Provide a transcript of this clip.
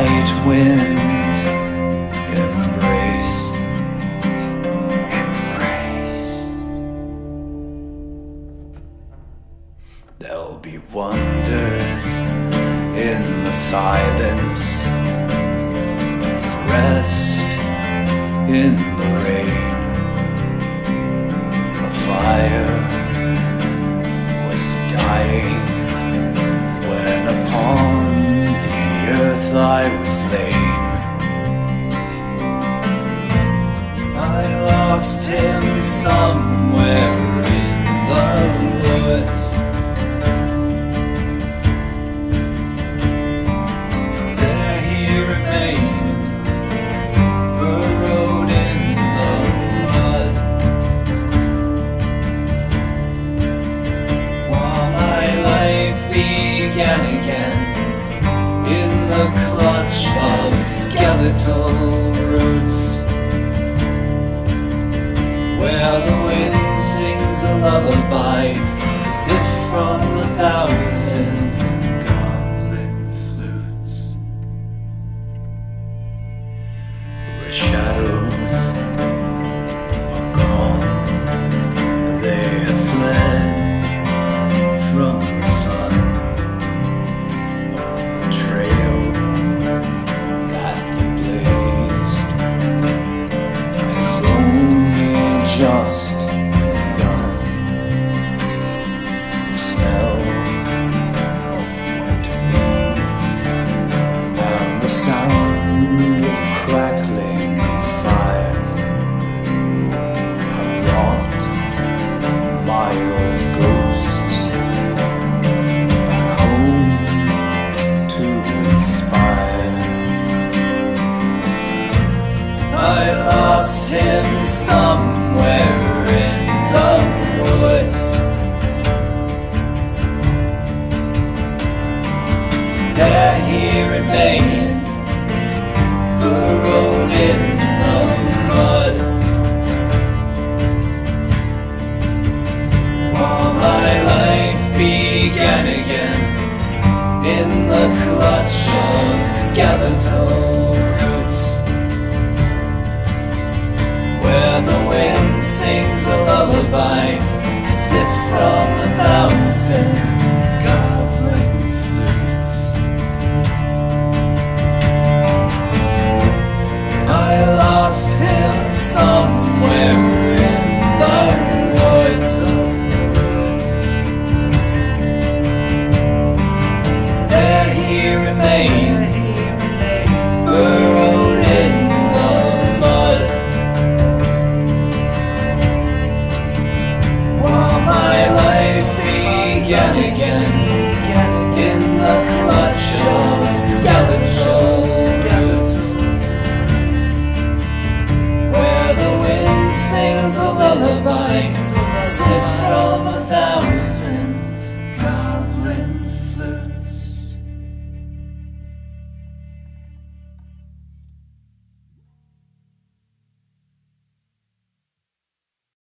night winds embrace. There'll be wonders in the silence, rest in the rain. The fire was dying when upon the earth I was laid. I lost him somewhere in the woods. There he remained, burrowed in the mud, while my life began again in the clutch of skeletal roots, where the wind sings a lullaby as if from 1,000 goblin flutes. The shadows are gone, they have fled from the sun, but the trail that we blazed has only just begun. The smell of wet leaves and the sound of crackling fires have brought my old ghosts back home to inspire. I lost him somewhere in the woods. There he remained, burrowed in the mud, while my life began again in the clutch of skeletal roots, where the wind sings a lullaby as if from 1,000